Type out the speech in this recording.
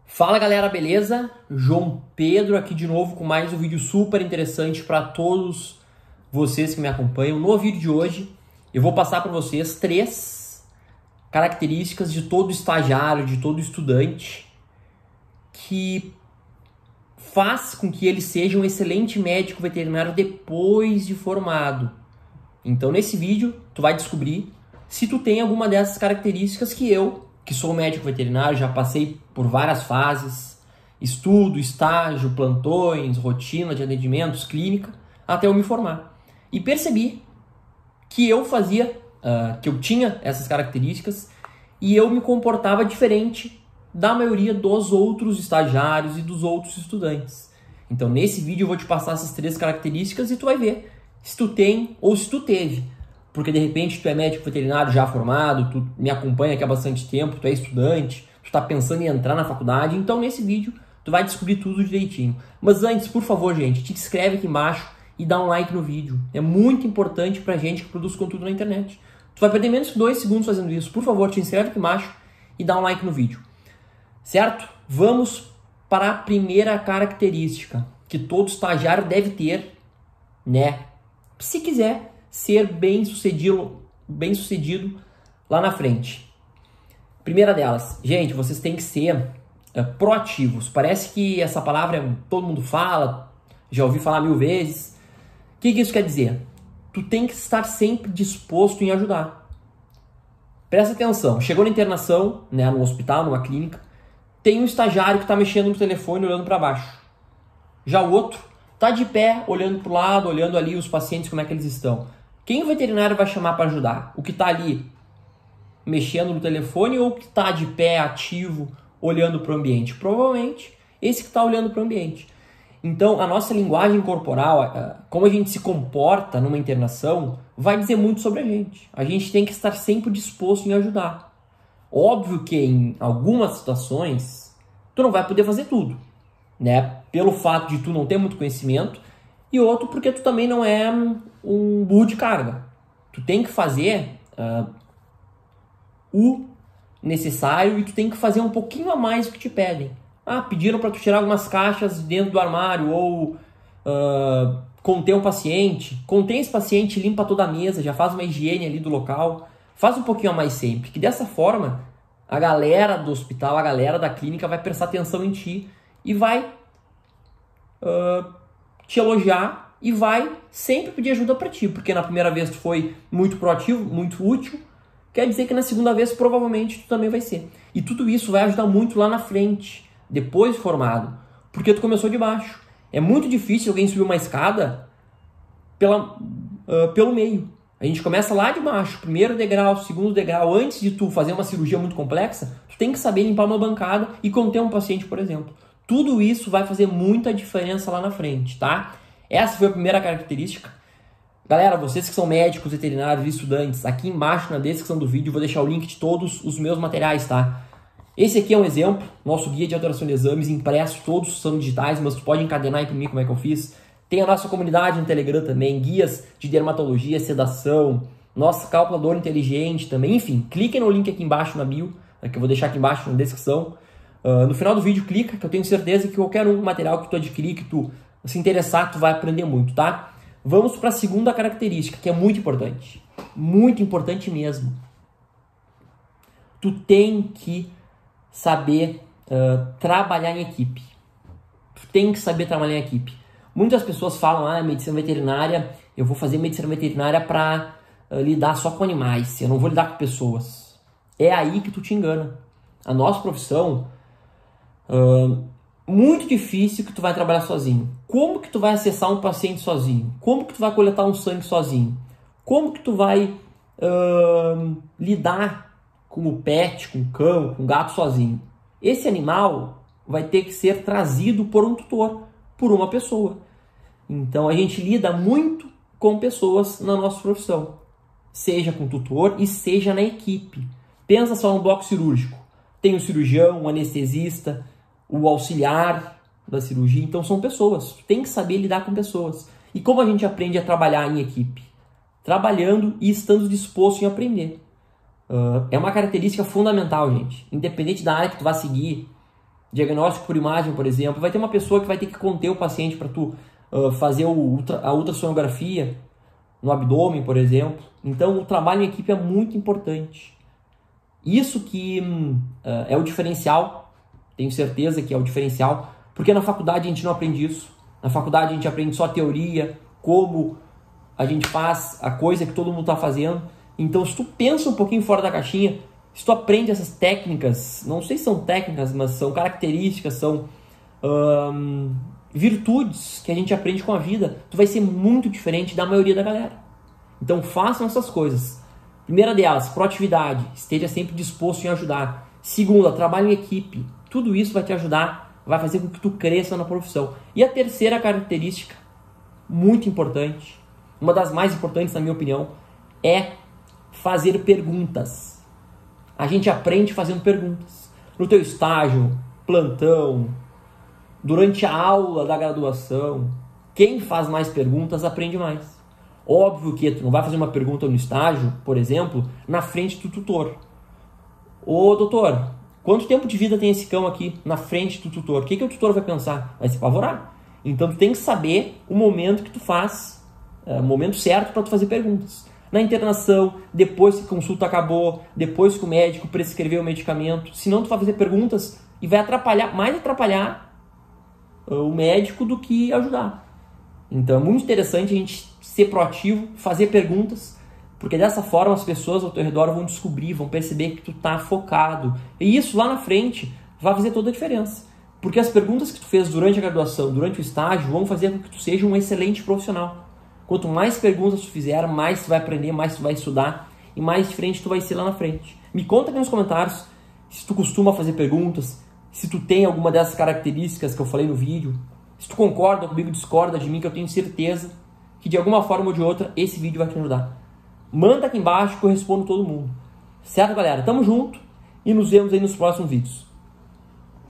Fala galera, beleza? João Pedro aqui de novo com mais um vídeo super interessante para todos vocês que me acompanham. No vídeo de hoje eu vou passar para vocês 3 características de todo estagiário, de todo estudante que faz com que ele seja um excelente médico veterinário depois de formado. Então nesse vídeo tu vai descobrir se tu tem alguma dessas características que sou médico veterinário, já passei por várias fases, estudo, estágio, plantões, rotina de atendimentos, clínica, até eu me formar. E percebi que eu tinha essas características e eu me comportava diferente da maioria dos outros estagiários e dos outros estudantes. Então nesse vídeo eu vou te passar essas 3 características e tu vai ver se tu tem ou se tu teve. Porque de repente tu é médico veterinário já formado, tu me acompanha aqui há bastante tempo, tu é estudante, tu tá pensando em entrar na faculdade, então nesse vídeo tu vai descobrir tudo direitinho. Mas antes, por favor, gente, te inscreve aqui embaixo e dá um like no vídeo. É muito importante pra gente que produz conteúdo na internet. Tu vai perder menos que 2 segundos fazendo isso. Por favor, te inscreve aqui embaixo e dá um like no vídeo. Certo? Vamos para a primeira característica que todo estagiário deve ter, né? Se quiser ser bem sucedido lá na frente. Primeira delas, gente, vocês têm que ser proativos. Parece que essa palavra todo mundo fala, já ouvi falar 1000 vezes. O que isso quer dizer? Tu tem que estar sempre disposto em ajudar. Presta atenção, chegou na internação, né, no hospital, numa clínica, tem um estagiário que está mexendo no telefone olhando para baixo. Já o outro está de pé, olhando para o lado, olhando ali os pacientes, como é que eles estão. Quem o veterinário vai chamar para ajudar? O que está ali mexendo no telefone ou o que está de pé, ativo, olhando para o ambiente? Provavelmente esse que está olhando para o ambiente. Então, a nossa linguagem corporal, como a gente se comporta numa internação, vai dizer muito sobre a gente. A gente tem que estar sempre disposto em ajudar. Óbvio que em algumas situações, tu não vai poder fazer tudo, né? Pelo fato de tu não ter muito conhecimento, e outro porque tu também não é um burro de carga. Tu tem que fazer o necessário e tu tem que fazer um pouquinho a mais do que te pedem. Pediram para tu tirar algumas caixas dentro do armário ou conter um paciente. Contém esse paciente, limpa toda a mesa, já faz uma higiene ali do local. Faz um pouquinho a mais sempre, que dessa forma a galera do hospital, a galera da clínica vai prestar atenção em ti e vai te elogiar e vai sempre pedir ajuda para ti, porque na primeira vez tu foi muito proativo, muito útil, quer dizer que na segunda vez provavelmente tu também vai ser. E tudo isso vai ajudar muito lá na frente, depois de formado, porque tu começou de baixo. É muito difícil alguém subir uma escada pelo meio. A gente começa lá de baixo, primeiro degrau, segundo degrau. Antes de tu fazer uma cirurgia muito complexa, tu tem que saber limpar uma bancada e conter um paciente, por exemplo. Tudo isso vai fazer muita diferença lá na frente, tá? Essa foi a primeira característica. Galera, vocês que são médicos, veterinários e estudantes, aqui embaixo na descrição do vídeo eu vou deixar o link de todos os meus materiais, tá? Esse aqui é um exemplo, nosso guia de alteração de exames impresso, todos são digitais, mas tu pode encadenar e imprimir como é que eu fiz. Tem a nossa comunidade no Telegram também, guias de dermatologia, sedação, nossa calculadora inteligente também, enfim, cliquem no link aqui embaixo na bio, que eu vou deixar aqui embaixo na descrição. No final do vídeo, clica, que eu tenho certeza que qualquer material que tu adquirir, que tu se interessar, tu vai aprender muito, tá? Vamos para a segunda característica, que é muito importante mesmo. Tu tem que saber trabalhar em equipe. Tu tem que saber trabalhar em equipe. Muitas pessoas falam, medicina veterinária, eu vou fazer medicina veterinária para lidar só com animais, eu não vou lidar com pessoas. É aí que tu te engana. A nossa profissão, muito difícil que tu vai trabalhar sozinho. Como que tu vai acessar um paciente sozinho? Como que tu vai coletar um sangue sozinho? Como que tu vai lidar com o pet, com o cão, com o gato sozinho? Esse animal vai ter que ser trazido por um tutor, por uma pessoa. Então a gente lida muito com pessoas na nossa profissão, seja com tutor e seja na equipe. Pensa só no bloco cirúrgico. Tem o cirurgião, o anestesista, o auxiliar da cirurgia, então são pessoas. Tu tem que saber lidar com pessoas. E como a gente aprende a trabalhar em equipe? Trabalhando e estando disposto em aprender. É uma característica fundamental, gente. Independente da área que tu vai seguir, diagnóstico por imagem, por exemplo. Vai ter uma pessoa que vai ter que conter o paciente para tu fazer a ultrassonografia no abdômen, por exemplo. Então, o trabalho em equipe é muito importante. Isso que é o diferencial, tenho certeza que é o diferencial, porque na faculdade a gente não aprende isso. Na faculdade a gente aprende só teoria, como a gente faz a coisa que todo mundo está fazendo. Então, se tu pensa um pouquinho fora da caixinha, se tu aprende essas técnicas, não sei se são técnicas, mas são características, são virtudes que a gente aprende com a vida, tu vai ser muito diferente da maioria da galera. Então, façam essas coisas. Primeira delas, proatividade. Esteja sempre disposto em ajudar. Segunda, trabalho em equipe. Tudo isso vai te ajudar, vai fazer com que tu cresça na profissão. E a terceira característica, muito importante, uma das mais importantes na minha opinião, é fazer perguntas. A gente aprende fazendo perguntas. No teu estágio, plantão, durante a aula da graduação, quem faz mais perguntas aprende mais. Óbvio que tu não vai fazer uma pergunta no estágio, por exemplo, na frente do tutor. Ô doutor, quanto tempo de vida tem esse cão aqui na frente do tutor? O que o tutor vai pensar? Vai se apavorar. Então tu tem que saber o momento que tu faz, o momento certo para tu fazer perguntas. Na internação, depois que a consulta acabou, depois que o médico prescreveu o medicamento, senão tu vai fazer perguntas e vai mais atrapalhar o médico do que ajudar. Então é muito interessante a gente ser proativo, fazer perguntas, porque dessa forma as pessoas ao teu redor vão descobrir, vão perceber que tu tá focado. E isso lá na frente vai fazer toda a diferença. Porque as perguntas que tu fez durante a graduação, durante o estágio, vão fazer com que tu seja um excelente profissional. Quanto mais perguntas tu fizer, mais tu vai aprender, mais tu vai estudar e mais diferente tu vai ser lá na frente. Me conta aqui nos comentários se tu costuma fazer perguntas, se tu tem alguma dessas características que eu falei no vídeo, se tu concorda comigo, discorda de mim, que eu tenho certeza que de alguma forma ou de outra esse vídeo vai te ajudar. Manda aqui embaixo que eu respondo todo mundo. Certo, galera? Tamo junto e nos vemos aí nos próximos vídeos.